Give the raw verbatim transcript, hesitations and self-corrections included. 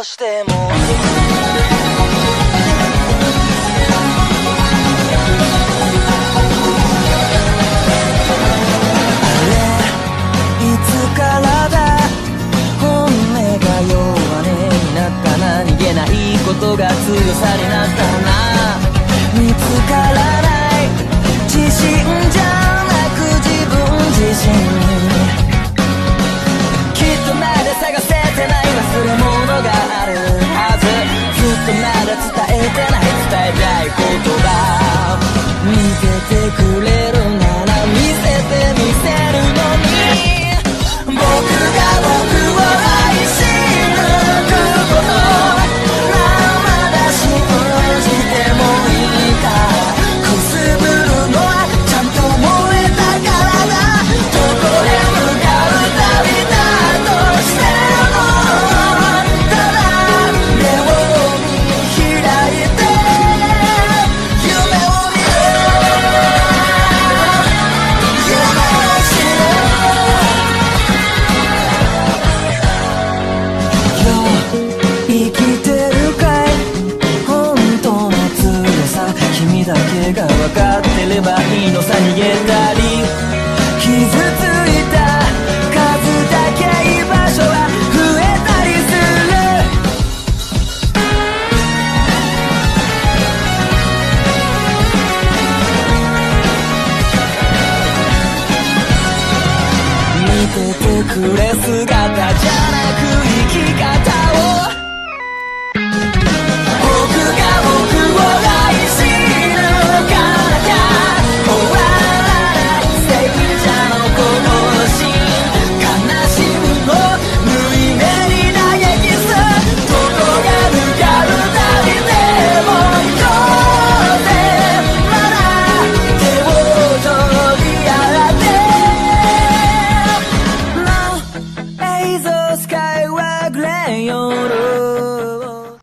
としてもいつからだ本音が弱音になったな、逃げないことが強さになったな、見つからない自信じゃなく自分自身、きっとまだ探せてない忘れ物があるはず、ずっとまだ伝えてない伝えたい言葉、見ててくれるなら見せてみせるのに、僕が僕を愛し抜くことまだ信じてもいいか、くすぶるのはちゃんと燃えたからだ、どこへ向かう旅だとしてもただ目を見開いて夢を見る夢を知る生きてるかい本当の強さ、君だけが分かってればいいのさ、逃げたり傷ついた数だけ居場所は増えたりする、見ててくれ